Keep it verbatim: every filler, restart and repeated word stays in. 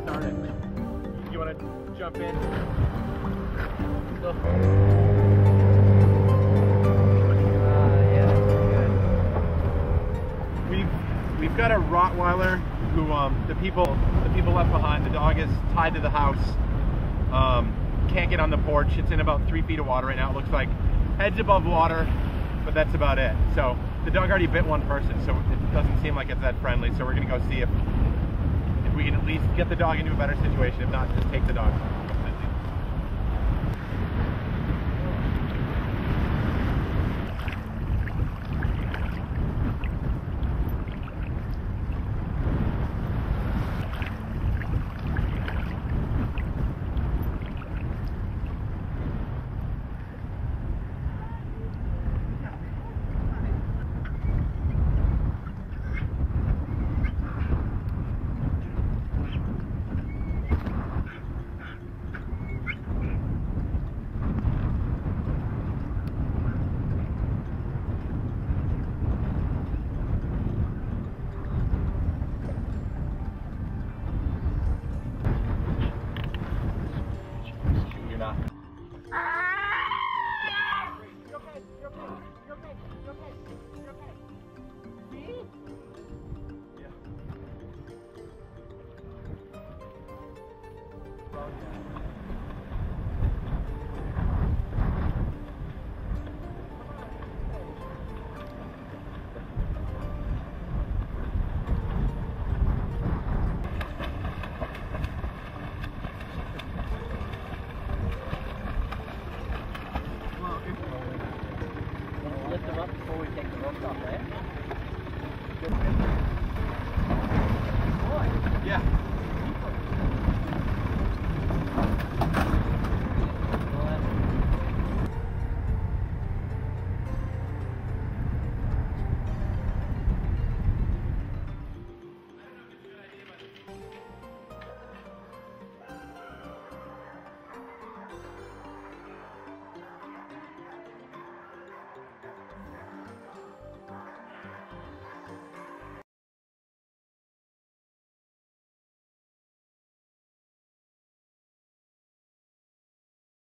start it. You want to jump in? Go. We've got a Rottweiler who um, the people the people left behind. The dog is tied to the house. Um, can't get on the porch. It's in about three feet of water right now. It looks like heads above water, but that's about it. So the dog already bit one person, so it doesn't seem like it's that friendly. So we're gonna go see if if we can at least get the dog into a better situation. If not, just take the dog.